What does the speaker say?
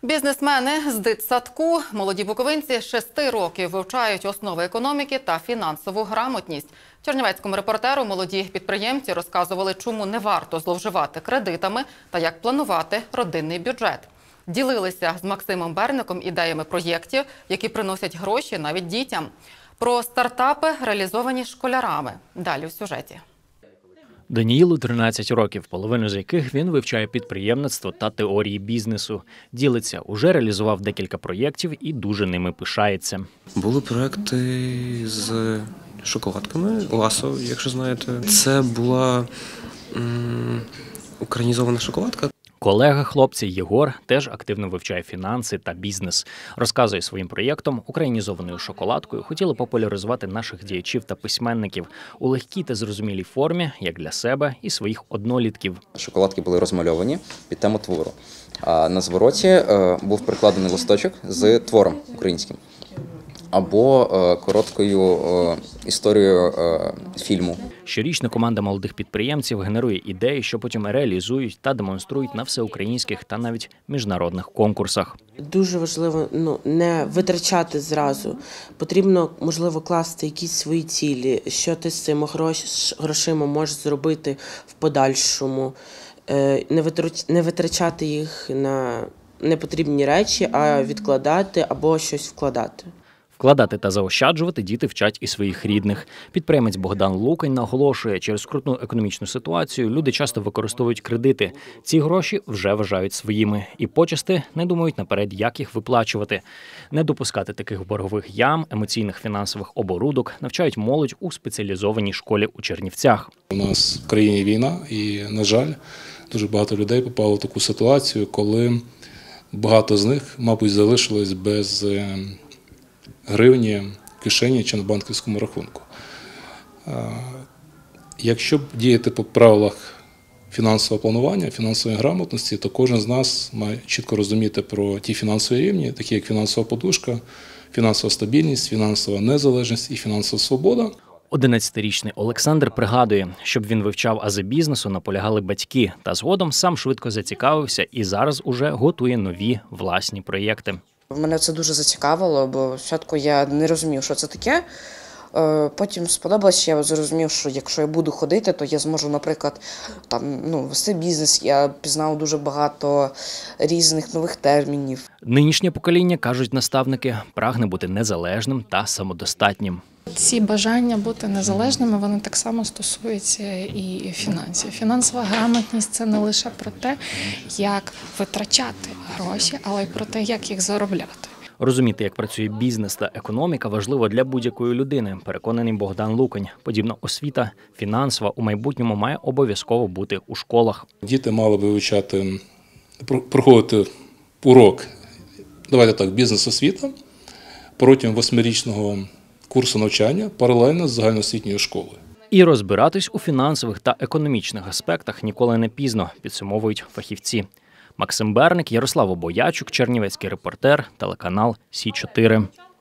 Бізнесмени з дитсадку, молоді буковинці з 6 років вивчають основи економіки та фінансову грамотність. Чернівецькому репортеру молоді підприємці розказували, чому не варто зловживати кредитами та як планувати родинний бюджет. Ділилися з Максимом Берником ідеями проєктів, які приносять гроші навіть дітям. Про стартапи, реалізовані школярами. Далі в сюжеті. Даніїлу 13 років, половину з яких він вивчає підприємництво та теорії бізнесу. Ділиться, уже реалізував декілька проєктів і дуже ними пишається. Були проєкти з шоколадками, Ласо, якщо знаєте. Це була українізована шоколадка. Колега хлопця Єгор теж активно вивчає фінанси та бізнес. Розказує своїм проєктом, українізованою шоколадкою хотіли популяризувати наших діячів та письменників у легкій та зрозумілій формі, як для себе і своїх однолітків. Шоколадки були розмальовані під тему твору. А на звороті був прикладений листочок з твором українським або короткою історією фільму. Щорічна команда молодих підприємців генерує ідеї, що потім реалізують та демонструють на всеукраїнських та навіть міжнародних конкурсах. Дуже важливо не витрачати зразу. Потрібно, можливо, класти якісь свої цілі, що ти з цими грошима можеш зробити в подальшому. Не витрачати їх на непотрібні речі, а відкладати або щось вкладати. Вкладати та заощаджувати діти вчать і своїх рідних. Підприємець Богдан Лукань наголошує, через скрутну економічну ситуацію люди часто використовують кредити. Ці гроші вже вважають своїми. І почасти не думають наперед, як їх виплачувати. Не допускати таких боргових ям, емоційних фінансових оборудок навчають молодь у спеціалізованій школі у Чернівцях. У нас в країні війна і, на жаль, дуже багато людей попало в таку ситуацію, коли багато з них, мабуть, залишились без гривні в кишені чи на банківському рахунку. Якщо діяти по правилах фінансового планування, фінансової грамотності, то кожен з нас має чітко розуміти про ті фінансові рівні, такі як фінансова подушка, фінансова стабільність, фінансова незалежність і фінансова свобода. 11-річний Олександр пригадує, щоб він вивчав ази бізнесу, наполягали батьки. Та згодом сам швидко зацікавився і зараз уже готує нові власні проєкти. Мене це дуже зацікавило, бо спочатку я не розумів, що це таке. Потім сподобалося, я зрозумів, що якщо я буду ходити, то я зможу, наприклад, вести бізнес. Я пізнав дуже багато різних нових термінів. Нинішнє покоління, кажуть наставники, прагне бути незалежним та самодостатнім. Ці бажання бути незалежними, вони так само стосуються і фінансів. Фінансова грамотність – це не лише про те, як витрачати гроші, але й про те, як їх заробляти. Розуміти, як працює бізнес та економіка, важливо для будь-якої людини, переконаний Богдан Лукань. Подібна освіта фінансова у майбутньому має обов'язково бути у школах. Діти мали би вивчати, проходити урок, давайте так, бізнес-освіта протягом 8-річного курсу навчання паралельно з загальноосвітньою школою. І розбиратись у фінансових та економічних аспектах ніколи не пізно, підсумовують фахівці. Максим Берник, Ярослав Обоячук, Чернівецький репортер, телеканал Сі 4.